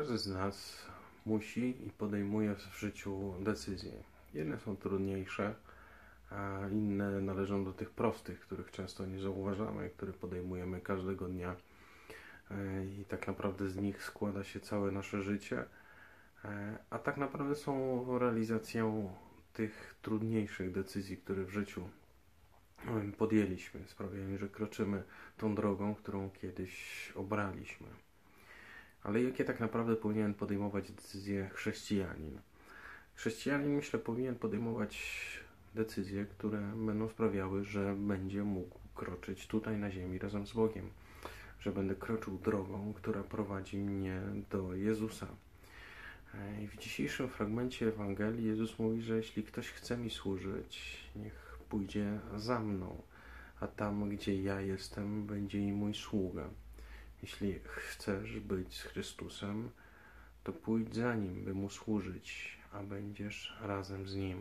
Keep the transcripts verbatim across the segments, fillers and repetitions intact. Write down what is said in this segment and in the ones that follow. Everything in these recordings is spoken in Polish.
Każdy z nas musi i podejmuje w życiu decyzje. Jedne są trudniejsze, a inne należą do tych prostych, których często nie zauważamy, które podejmujemy każdego dnia. I tak naprawdę z nich składa się całe nasze życie, a tak naprawdę są realizacją tych trudniejszych decyzji, które w życiu podjęliśmy. Sprawiają, że kroczymy tą drogą, którą kiedyś obraliśmy. Ale jakie tak naprawdę powinien podejmować decyzje chrześcijanin? Chrześcijanin, myślę, powinien podejmować decyzje, które będą sprawiały, że będzie mógł kroczyć tutaj na ziemi razem z Bogiem. Że będę kroczył drogą, która prowadzi mnie do Jezusa. I w dzisiejszym fragmencie Ewangelii Jezus mówi, że jeśli ktoś chce mi służyć, niech pójdzie za mną, a tam, gdzie ja jestem, będzie i mój sługa. Jeśli chcesz być z Chrystusem, to pójdź za Nim, by Mu służyć, a będziesz razem z Nim.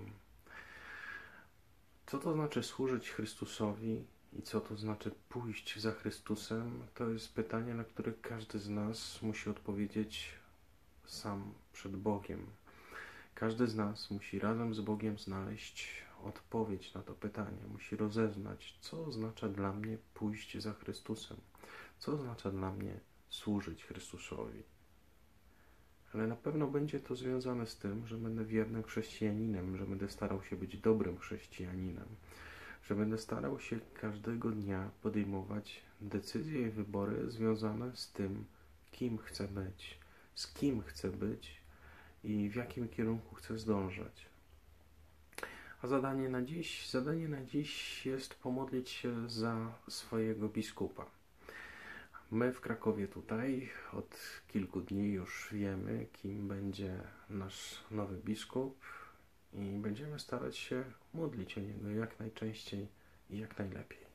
Co to znaczy służyć Chrystusowi i co to znaczy pójść za Chrystusem? To jest pytanie, na które każdy z nas musi odpowiedzieć sam przed Bogiem. Każdy z nas musi razem z Bogiem znaleźć odpowiedź na to pytanie. Musi rozeznać, co oznacza dla mnie pójść za Chrystusem. Co oznacza dla mnie służyć Chrystusowi. Ale na pewno będzie to związane z tym, że będę wiernym chrześcijaninem, że będę starał się być dobrym chrześcijaninem, że będę starał się każdego dnia podejmować decyzje i wybory związane z tym, kim chcę być, z kim chcę być i w jakim kierunku chcę zdążać. A zadanie na dziś, zadanie na dziś jest pomodlić się za swojego biskupa. My w Krakowie tutaj od kilku dni już wiemy, kim będzie nasz nowy biskup i będziemy starać się modlić o niego jak najczęściej i jak najlepiej.